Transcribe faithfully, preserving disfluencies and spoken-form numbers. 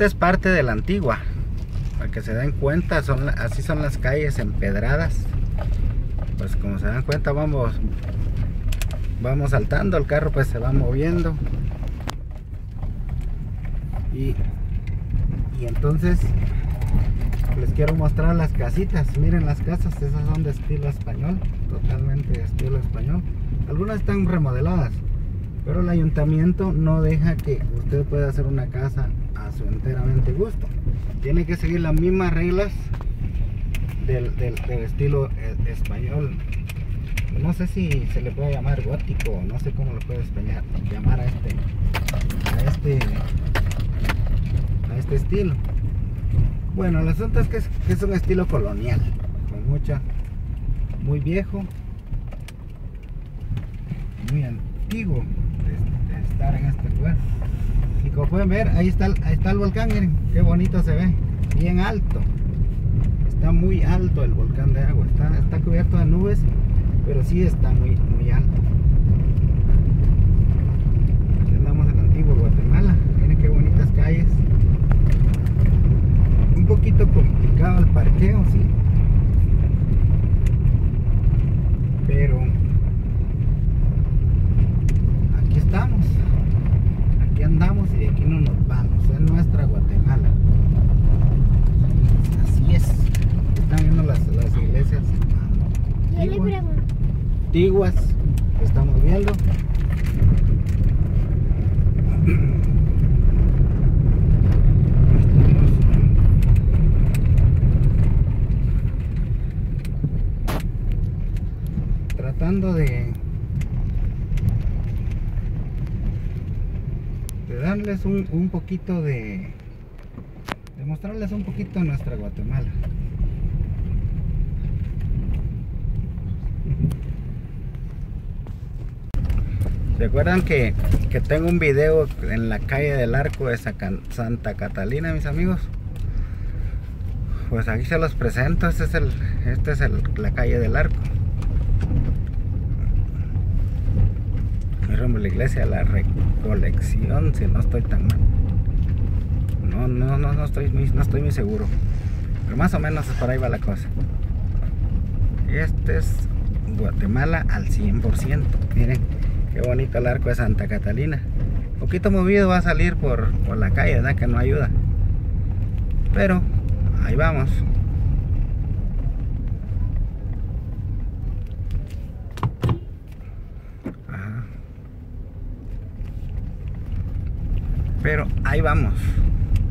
Esta es parte de la antigua, para que se den cuenta, son, así son las calles empedradas. Pues como se dan cuenta, vamos vamos saltando, el carro pues se va moviendo. Y, y entonces les quiero mostrar las casitas. Miren las casas, esas son de estilo español, totalmente de estilo español. Algunas están remodeladas, pero el ayuntamiento no deja que usted pueda hacer una casa a su enteramente gusto. Tiene que seguir las mismas reglas del, del, del estilo español. No sé si se le puede llamar gótico, no sé cómo lo puedes llamar a este a este a este estilo. Bueno, el asunto es que es, que es un estilo colonial, con mucha, muy viejo, muy antiguo de, de estar en este lugar. Y como pueden ver, ahí está, ahí está el volcán, miren, qué bonito se ve, bien alto. Está muy alto el volcán de agua, está, está cubierto de nubes, pero sí está muy, muy alto. Aquí andamos en Antigua Guatemala, miren qué bonitas calles. Un poquito complicado el parqueo, sí, pero aquí estamos, aquí andamos y de aquí no nos vamos, es nuestra Guatemala. Así es. Están viendo las, las iglesias antiguas, antiguas que estamos viendo. Tratando de, de darles un, un poquito de, de mostrarles un poquito de nuestra Guatemala. ¿Se acuerdan que, que tengo un video en la calle del Arco de Santa Catalina, mis amigos? Pues aquí se los presento. Este es, el, este es el, la calle del Arco. Rumbo a la iglesia de la Recolección, si no estoy tan mal. No, no, no, no estoy muy, no estoy muy seguro. Pero más o menos por ahí va la cosa. Este es Guatemala al cien por ciento. Miren qué bonito el Arco de Santa Catalina. Un poquito movido va a salir por, por la calle, ¿verdad? Que no ayuda. Pero ahí vamos. Pero ahí vamos.